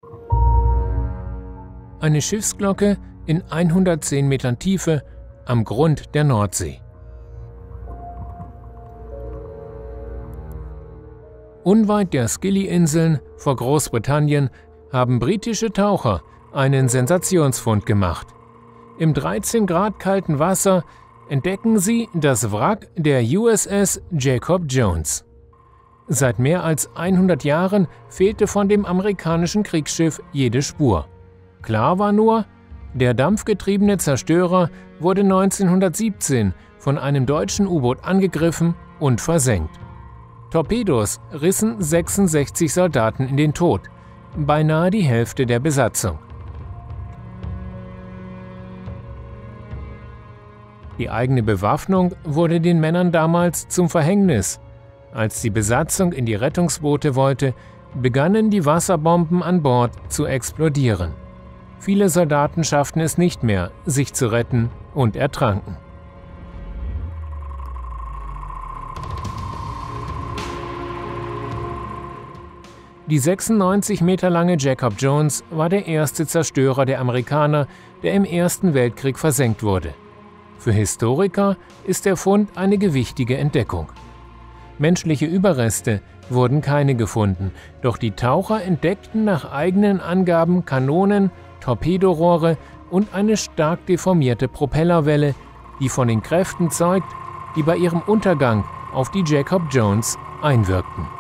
Eine Schiffsglocke in 110 Metern Tiefe am Grund der Nordsee. Unweit der Scilly-Inseln vor Großbritannien haben britische Taucher einen Sensationsfund gemacht. Im 13 Grad kalten Wasser entdecken sie das Wrack der USS Jacob Jones. Seit mehr als 100 Jahren fehlte von dem amerikanischen Kriegsschiff jede Spur. Klar war nur, der dampfgetriebene Zerstörer wurde 1917 von einem deutschen U-Boot angegriffen und versenkt. Torpedos rissen 66 Soldaten in den Tod, beinahe die Hälfte der Besatzung. Die eigene Bewaffnung wurde den Männern damals zum Verhängnis. Als die Besatzung in die Rettungsboote wollte, begannen die Wasserbomben an Bord zu explodieren. Viele Soldaten schafften es nicht mehr, sich zu retten und ertranken. Die 96 Meter lange Jacob Jones war der erste Zerstörer der Amerikaner, der im Ersten Weltkrieg versenkt wurde. Für Historiker ist der Fund eine gewichtige Entdeckung. Menschliche Überreste wurden keine gefunden, doch die Taucher entdeckten nach eigenen Angaben Kanonen, Torpedorohre und eine stark deformierte Propellerwelle, die von den Kräften zeugt, die bei ihrem Untergang auf die Jacob Jones einwirkten.